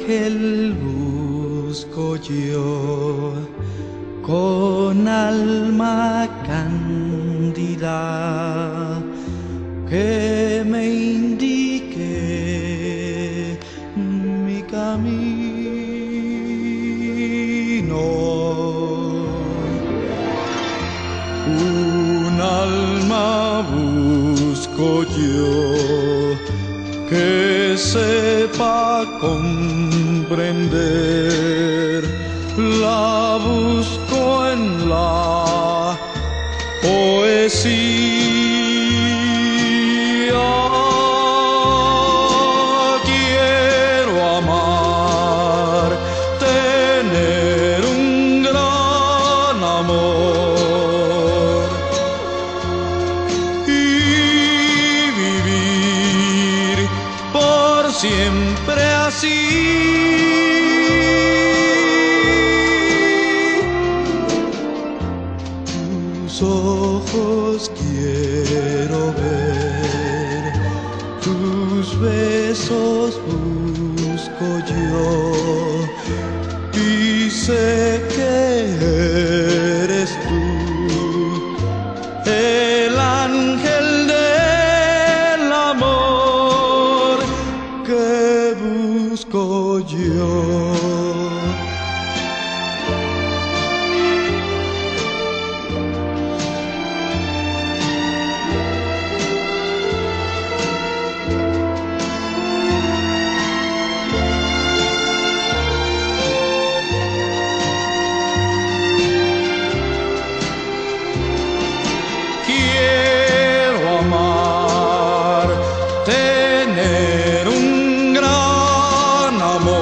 ángel busco yo, con alma cándida, que me indique mi camino. Un alma busco yo, que sepa comprender, la busco en la poesía. Quiero amar, tener un gran amor y vivir por siempre así. Tus ojos quiero ver, tus besos busco yo, y sé que eres tú, el ángel del amor que busco yo. Quiero amar, tener un gran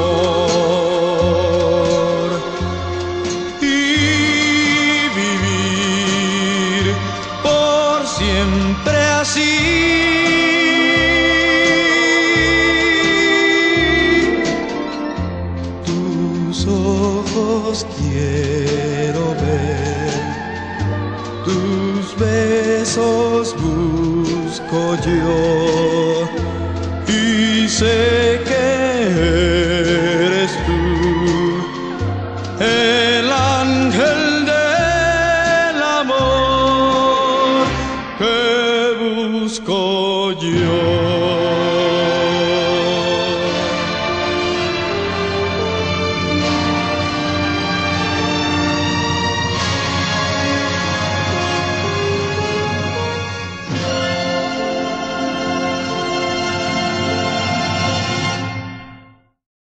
amor y vivir por siempre así. Tus ojos quiero ver, tus besos busco yo, y sé que eres tú, el ángel del amor que busco yo.